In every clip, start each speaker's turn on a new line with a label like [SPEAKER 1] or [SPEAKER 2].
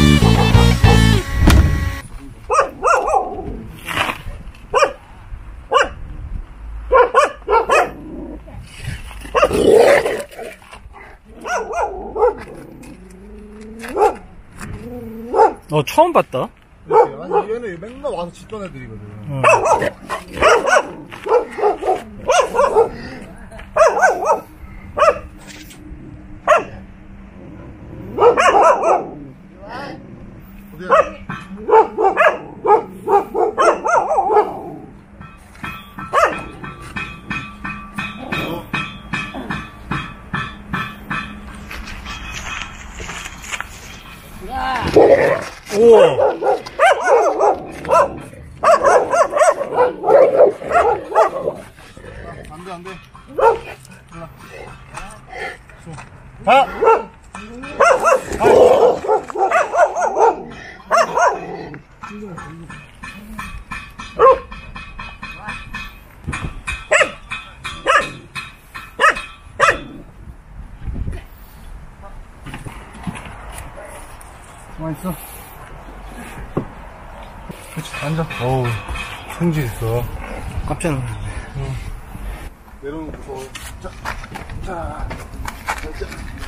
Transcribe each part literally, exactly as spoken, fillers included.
[SPEAKER 1] 어, 처음 봤다.
[SPEAKER 2] 아니, 얘는 맨날 와서 짖던 애들이거든. 응.
[SPEAKER 1] 우와.
[SPEAKER 2] 안돼 안돼.
[SPEAKER 1] 아.
[SPEAKER 2] 가만 있어. 그렇지, 앉아. 어우, 성질 있어.
[SPEAKER 1] 깜짝 놀랐네.
[SPEAKER 2] 응. 내려오는 거 무서워. 자, 자, 자.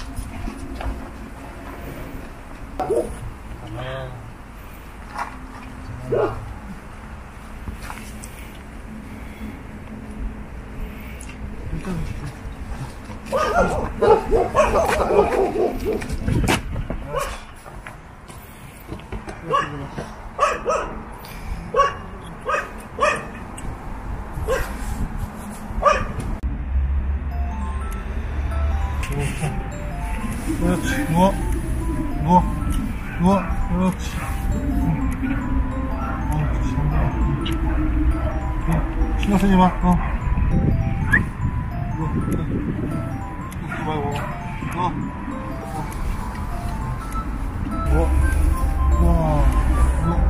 [SPEAKER 2] 그렇지, 누워, 누워, 누워, 그렇지. 어, 그렇지, 어, 신경 쓰지 마, 어. 누워, 그래. 신경 쓰지 말고, 누워, 누워, 누워, 누워.